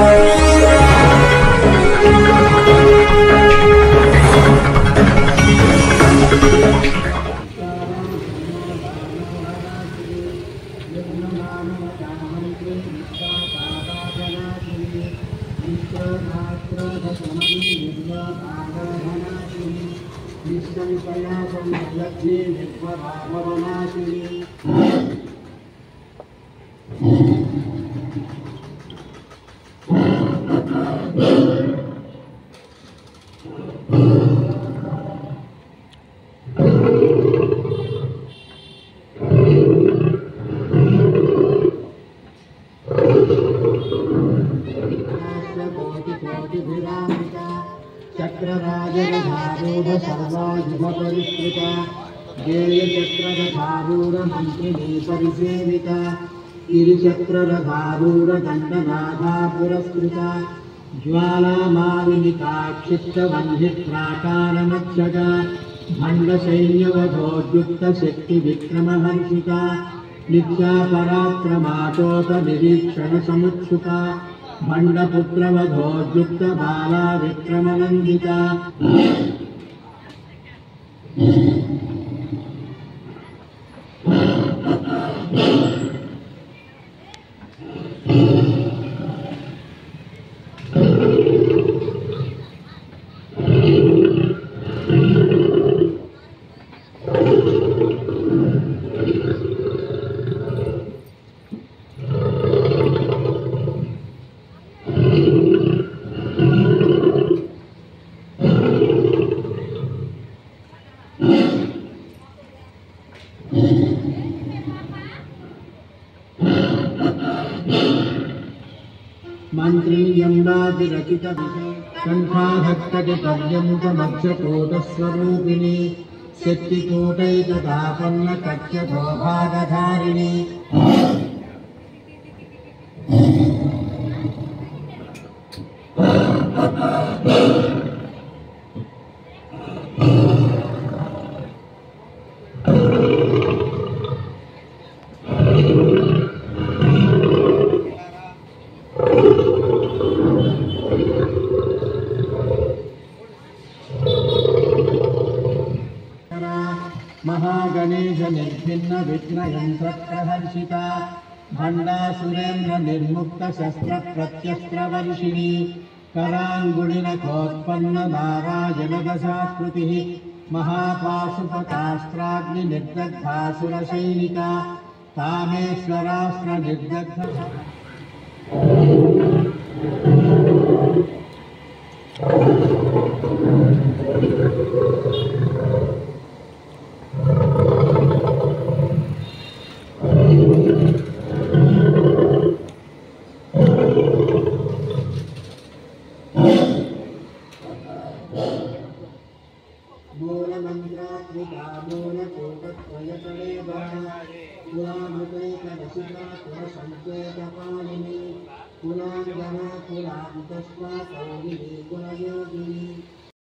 चक्रराजरथारूढ सर्वायुधपरिष्कृता गेयचक्ररथारूढ मन्त्रिणी परिसेविता गिरिचक्ररथारूढ दण्डनाथा पुरस्कृता ज्वालामालिनिकाक्षिप्तवह्निप्राकारमक्षगा भण्डसैन्यवधोद्युक्तशक्तिविक्रमहर्षिता नित्या पराक्रमाटोप निरीक्षणसमुत्सुका भण्डपुत्रवधोद्युक्त बाला विक्रमनन्दिता मंत्रियंदातिरचित कंठाधक्तपर्यन्तमध्यकूटस्वरूपिणी शक्तिकूटैकतापन्न कक्ष्यभोभागधारिणी महागणेश निर्भिन्न विघ्नयंत्र प्रहर्षिता भंडासुरेन्द्र निर्मुक्त शस्त्र प्रत्यस्त्रवर्षिणी करांगुलिनखोत्पन्न नारायण दशाकृति महापाशुपतास्त्राग्नि निर्दग्धासुर सैनिका कामेश्वरास्त्र निर्दग्ध मूलमन्त्रात्मिका मूलकूटत्रयतलेवा कुलामृतैकरसिका कुलसङ्केतपालिनी कुलाङ्गना कुलान्तस्वा कौलिनी कुलयोगिनी